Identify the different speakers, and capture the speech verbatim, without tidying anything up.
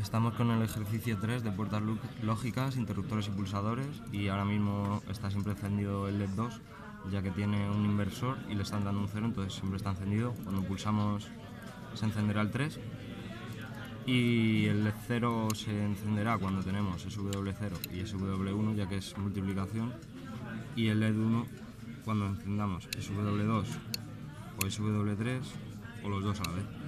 Speaker 1: Estamos con el ejercicio tres de puertas lógicas, interruptores y pulsadores, y ahora mismo está siempre encendido el L E D dos, ya que tiene un inversor y le están dando un cero, entonces siempre está encendido. Cuando pulsamos se encenderá el tres y el L E D cero se encenderá cuando tenemos S W cero y S W uno, ya que es multiplicación, y el L E D uno cuando encendamos S W dos o S W tres o los dos a la vez.